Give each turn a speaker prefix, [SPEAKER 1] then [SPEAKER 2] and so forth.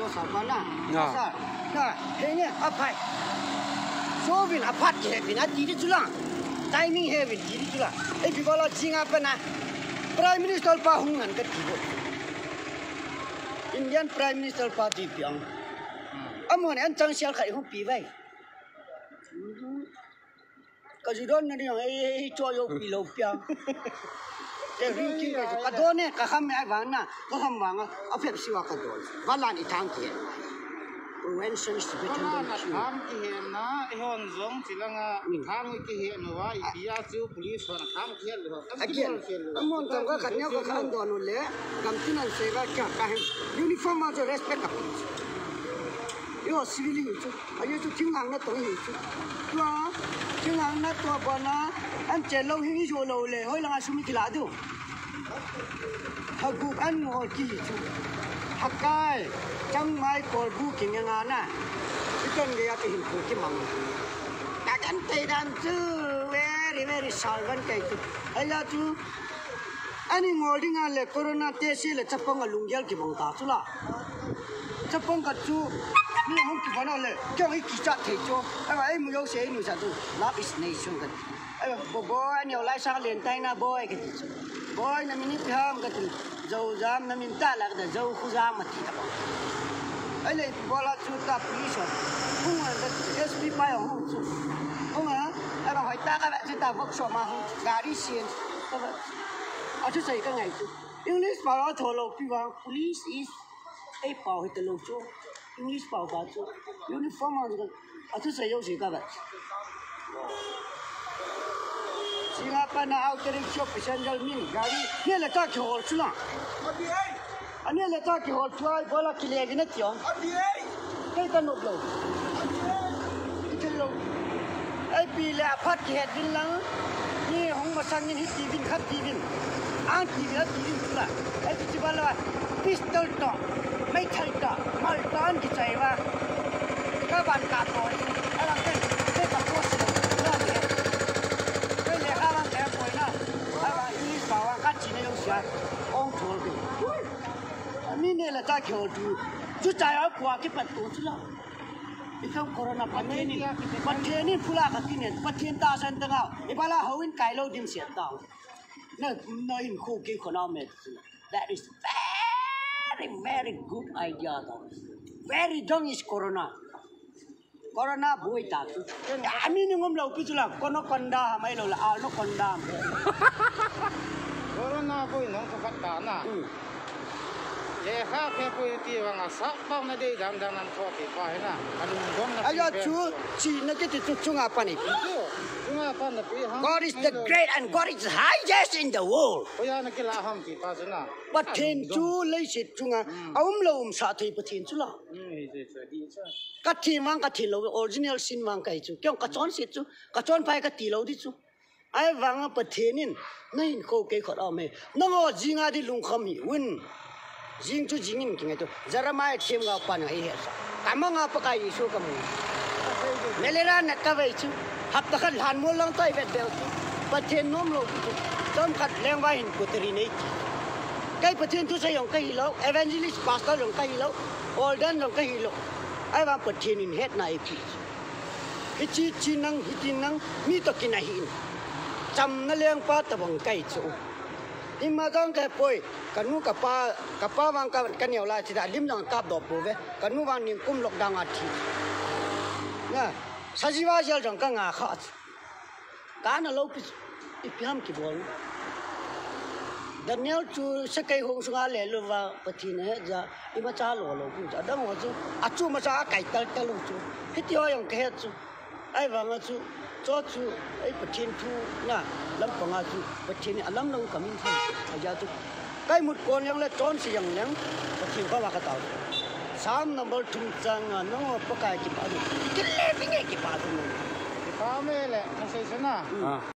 [SPEAKER 1] sabana asa na hene apai so bin apat ke bin ati di tulang timing he bin di tulang bigola jinga pana prime minister pa hungan ke tibo Indian prime minister party piang amon an chang sial khai hu pi vai ka jidon na ni cho yo pi lo piangแต่ริงจริงเลยกระโดดเนี่ยกระขำไม่ไอ้หวังน่ะก็ขำหวังอ่ะเอาเพียบสิว่ากระโดดวันละนี่ทางเขียน prevention is better than cure
[SPEAKER 2] ทางเขียนนะไอ้หอนสงสิลังอ่ะทางเขียนว่าอีพิยาจูพุลิสวันทางเขียนเลยครับ
[SPEAKER 1] again มันจังก็ขัดเนี้ยก็ขันโดนนู่นเลยกำที่นั่นเสกแก่กันยูนิฟอร์มมาจะ respect กับยู civil อยู่จุอายุจุทิ้งหลังนั่นตัวอยู่จุตัวทิ้งหลังนั่นตัวบอลนะอันเจริญหิ้งโชว์เลยเฮ้ยหลังอาชุมิกิลาดูฮักกูอันงอกี่จุฮักไก่จังไม่กอดกูกินยังไงน่ะที่ต้นเดียร์ที่เห็นกูที่มังแต่กันเตะดันจู very solvent ไก่จุไอ้ยาจูอันนี้งอดิ้งอะไรโควิดเตะเลยจับปองกับลุงเยลกี่บังตาสุล่ะจับปองกับจูนี่มึงกี่วันเลยแค่ไอ้กิจจัดเทจูไอ้มึงยกเสียมึงจะดู love is nation กันไอ้บอยเนี่ยไล่สักเลียนไตน่ะบอยกันบอยนั่นมินิพิมกันเจ้าจามนั่นมินตาลักเดเจ้าคู่จามมาที่ตะบไอ้เลยบอลจูตาพลิชพุ่งอ่ะก็ SP ไปอ่ะพุ่งพุ่งอ่ะไอ้บางหอยตาก็แบบจูตาพวกชอบมาหุ่นการีเซียนก็แบบเอาชุดใส่ก็ไงจู English บอกว่าโทรโลพี่ว่า police is ไอ้เป่าให้ตลกจู English เป่าบาจู uniform อ่ะก็เอาชุดใส่ยกสีก็แบบSingapura outer shop passenger min gari ne leta ke hol chula ane leta ke hol chua bola kile gine tiong kai ta not lo lo ai pi le aphat ke het din lang ni hong ma sang ni ti bin khat ti bin an ti bin chula ai ti bala pistol to mai thal to mal ton ki chai wa ka ban ka to ala ke ta ko siนี่เนี่ยแหละจ้าเขียวดูจุดใจเอาขวาที่ประตูสุดละอีกคำโควิดประเทศนี้พูดอะไรกันเนี่ยประเทศตาสันตั้งเอาอีบ้าละเขาวินไก่เราดิมเสียตังนั่นนั่นคู่กินคนเอาเม็ด that is very good idea though very dumb is corona บุยตาสุดอันนี้นี่งมเราพิจารณาคนด่าไม่เราละเอาโนคนด่า
[SPEAKER 2] Corona buy nong kapata na. Le kha ke buy ti wanga sa bang na de dang dang nan ko ti pa na. Anung dong na.
[SPEAKER 1] Ayo chu chi na ke ti chunga pa ni.
[SPEAKER 2] Chunga pa na pi ha.
[SPEAKER 1] God is the great and God is the highest in the world.
[SPEAKER 2] Oya na ke la ham ti pa na.
[SPEAKER 1] Pathen chu lei sit chunga lo sa thei pathen chu la.
[SPEAKER 2] Di cha.
[SPEAKER 1] Ka thi mang ka thi lo original sin mang kai chu. Kyong ka chon sit chu. Ka chon pai ka ti lo di chu. Ai wang a pathenin nain ko ke khot ame nango jinga di lung khami win jing chu jingin kinga to jaramai them ga pa na he sa kamanga pa kai isu kamu melera na ka vai chu hap ta khan han mo lang tai vet bel pathen nom lo chu tom khat leng wa hin putri nei kai pathen tu sa yong kai lo evangelist pastor yong kai lo olden yong kai lo ai wa pathen in het na e pi hi chi nang hi tin nang mi to kina hinจำนั่นเรื่องป้าตะบังไก่จูนี่มาต้องแค่ป่วยกันนู้กับป้าวางกันเหนียวลายสิดาลิมจังกับดอกปูเวกันนู้วางนิ่งกุ้มหลอกดังอาทิน่ะสัจวาเจลจังกังอาขาดการน่ะเราพิพามกี่บอลดันเนียลจูสกัยหงสุงาเลลูว่าปะทีเนี่ยจะอีมาจ้าหล่อกูจะดังว่าจูอาจูมาจ้าไก่ตะลุจูฮิตยอยังแค่จูไอ้วางจูจูไอ้ประเทศทูน่ะลำปางจูประเทศนี้ลำน้องกำมินทันอาญาจูใกล้หมดคนยังเล่จอนสิยังยังประเทศก็ว่ากระต่าย3 number ทุ่งจังน้องปะกายกี่ปาดูกินเล่เป็นไงกี่ปาดู
[SPEAKER 2] Pame le, nasa isa na.